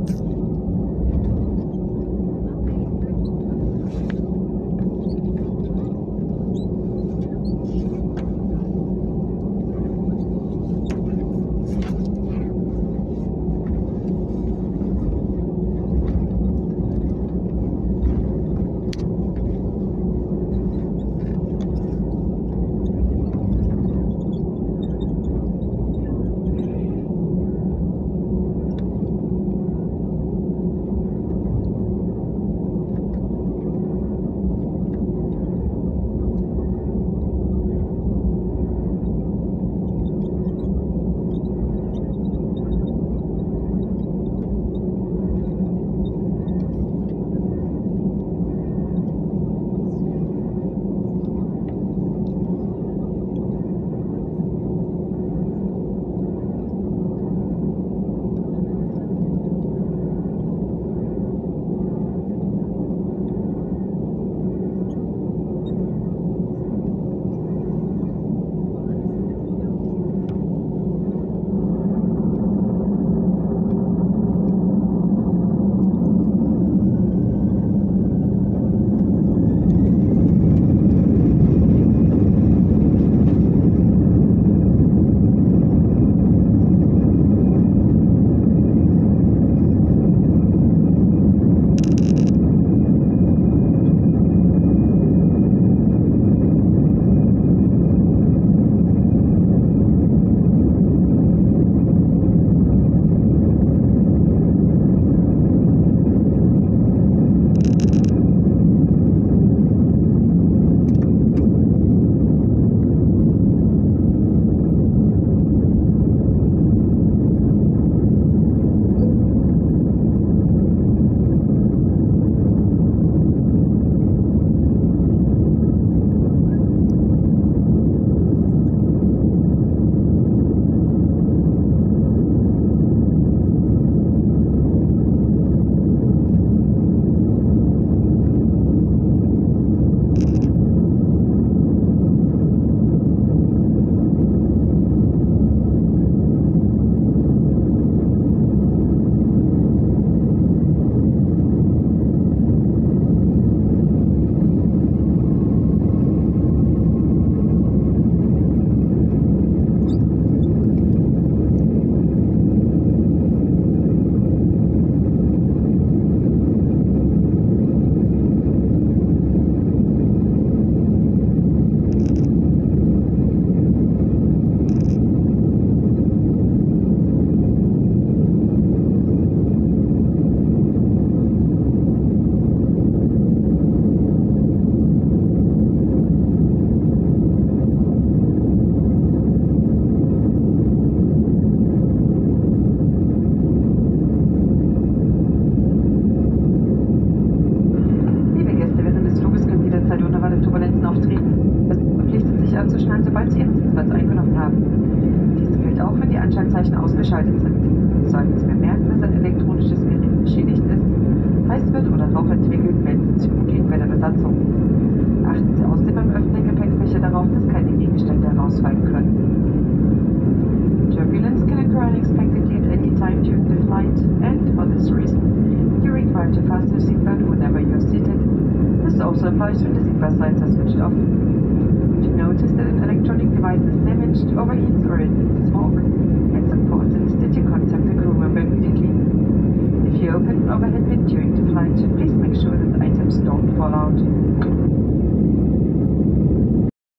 sobald Sie Ihren Sitzplatz eingenommen haben. Dies gilt auch, wenn die Anschaltzeichen ausgeschaltet sind. Sollten Sie bemerken, dass ein elektronisches Gerät beschädigt ist, heiß wird oder Rauch entwickelt, melden Sie sich umgehend bei der Besatzung. Achten Sie außerdem beim Öffnen der Gepäckfächer darauf, dass keine Gegenstände herausfallen können. Turbulence can occur unexpectedly at any time during the flight, and for this reason, you're required to fasten your seatbelt whenever you're seated. This also applies when the seatbelt signs are switched off. If you notice that an electronic device is damaged, overheats, or emits smoke, it's important that you contact the crew member immediately. If you open an overhead bin during the flight, please make sure that items don't fall out.